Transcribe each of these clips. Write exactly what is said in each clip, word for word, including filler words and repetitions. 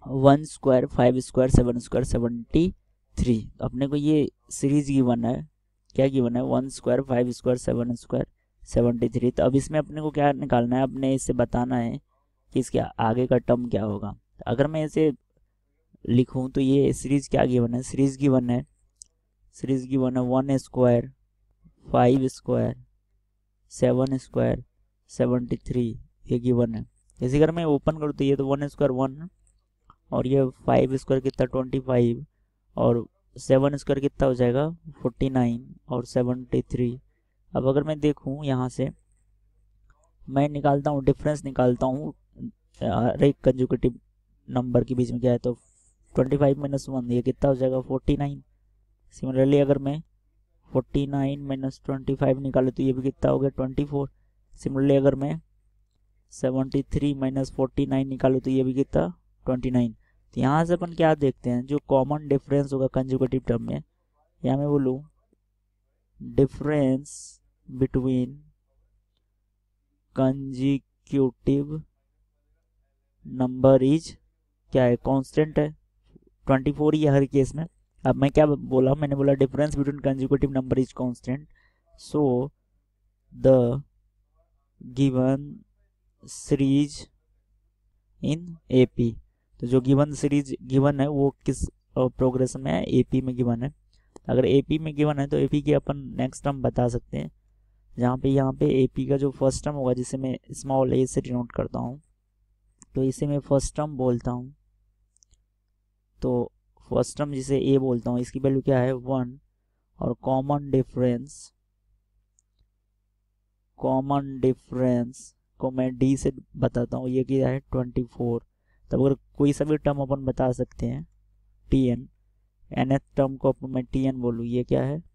One square, five square, seven square, seventy three. अपने को ये सीरीज गिवन है, क्या गिवन है, one square, five square, seven square, seventy three. तो अब इसमें अपने को क्या निकालना है, अपने इससे बताना है कि इसके आगे का टर्म क्या होगा। अगर मैं इसे लिखूं तो ये सीरीज क्या गिवन है, सीरीज गिवन है सीरीज गिवन है one square, five square, seven square, seventy three, ये गिवन है। इसी अगर मैं ओपन करूँ तो ये तो वन स्क्वायर वन, और ये फाइव स्क्वायर कितना ट्वेंटी फाइव, और सेवन स्क्वायर कितना हो जाएगा फोर्टी नाइन, और सेवेंटी थ्री। अब अगर मैं देखूँ यहाँ से मैं निकालता हूँ, डिफरेंस निकालता हूँ हर एक कंजुगेटिव नंबर के बीच में क्या है, तो ट्वेंटी फाइव माइनस वन ये कितना हो जाएगा फोर्टी नाइन। सिमिलरली अगर मैं forty nine minus twenty five निकालूँ तो ये भी कितना हो गया ट्वेंटी फोर। सिमिलरली अगर मैं seventy three minus forty nine निकालूँ तो ये भी कितना ट्वेंटी नाइन। तो यहाँ से अपन क्या देखते हैं, जो कॉमन डिफरेंस होगा कंजुगेटिव टर्म में, यहाँ मैं बोलूँ difference between consecutive number is क्या है, कांस्टेंट है, ट्वेंटी फोर ही है हर केस में। अब मैं क्या बोला, मैंने बोला difference between consecutive number is constant, so the given series in AP. तो जो गिवन सीरीज गिवन है वो किस प्रोग्रेशन में है, एपी में गिवन है। अगर एपी में गिवन है तो एपी की अपन नेक्स्ट टर्म बता सकते हैं, जहाँ पे यहाँ पे एपी का जो फर्स्ट टर्म होगा, जिसे मैं स्मॉल ए से डिनोट करता हूँ, तो इसे मैं फर्स्ट टर्म बोलता हूँ। तो फर्स्ट टर्म जिसे ए बोलता हूँ, इसकी वैल्यू क्या है वन, और कॉमन डिफरेंस कॉमन डिफरेंस को मैं डी से बताता हूँ, ये क्या है ट्वेंटी फोर। तब अगर कोई सा भी टर्म अपन बता सकते हैं, टी एन, एनथ टर्म को अपन मैं टी एन बोलूँ, ये क्या है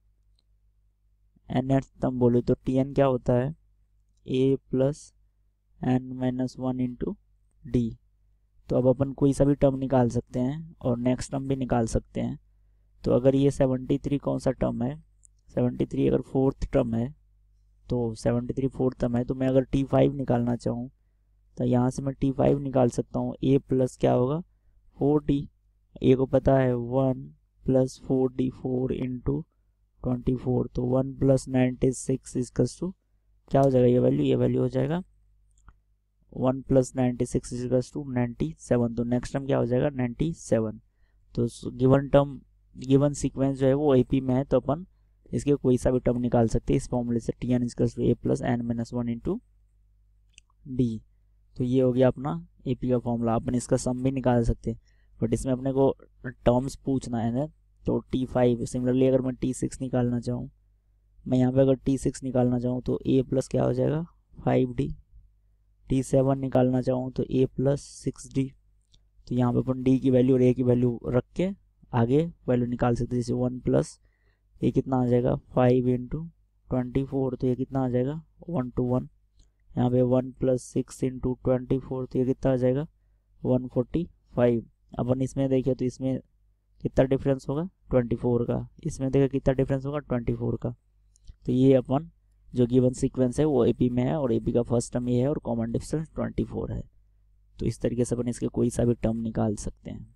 एनथ टर्म बोलूँ, तो टी एन क्या होता है A plus N minus one into D. तो अब अपन कोई सा भी टर्म निकाल सकते हैं और नेक्स्ट टर्म भी निकाल सकते हैं। तो अगर ये सेवेंटी थ्री कौन सा टर्म है, सेवेंटी थ्री अगर फोर्थ टर्म है, तो सेवेंटी थ्री फोर्थ टर्म है, तो मैं अगर टी फाइव निकालना चाहूँ तो यहाँ से मैं टी फाइव निकाल सकता हूँ। ए प्लस क्या होगा फोर डी, ए को पता है one plus four D, four into twenty four, तो one plus ninety six equals to क्या हो जाएगा, ये वैल्यू ये वैल्यू हो जाएगा one plus ninety six equals to ninety seven. तो नेक्स्ट टर्म क्या हो जाएगा नाइन्टी सेवन। तो गिवन टर्म गिवन सीक्वेंस जो है वो एपी में है, तो अपन इसके कोई सा भी टर्म निकाल सकते हैं इस फॉर्मूले से, T N equals to A plus N minus one into D. तो ये हो गया अपना एपी का फॉर्मूला। अपन इसका सम भी निकाल सकते हैं, बट इसमें अपने को टर्म्स पूछना है ना। तो टी फाइव, सिमिलरली अगर मैं टी सिक्स निकालना चाहूँ, मैं यहाँ पे अगर टी सिक्स निकालना चाहूँ तो ए प्लस क्या हो जाएगा फाइव डी, टी सेवन निकालना चाहूँ तो ए प्लस सिक्स डी। तो यहाँ पे अपन डी की वैल्यू और ए की वैल्यू रख के आगे वैल्यू निकाल सकते हैं, जैसे वन प्लस ये कितना आ जाएगा फाइव इंटू ट्वेंटी फोर, तो ये कितना आ जाएगा वन टू वन। यहाँ पे one plus six into twenty four, तो ये कितना आ जाएगा वन फोर्टी फाइव। अपन इसमें देखें तो इसमें कितना डिफरेंस होगा ट्वेंटी फोर का, इसमें देखा कितना डिफरेंस होगा ट्वेंटी फोर का। तो ये अपन जो गिवन सीक्वेंस है वो एपी में है, और एपी का फर्स्ट टर्म ये है और कॉमन डिफरेंस ट्वेंटी फोर है। तो इस तरीके से अपन इसके कोई सा भी टर्म निकाल सकते हैं।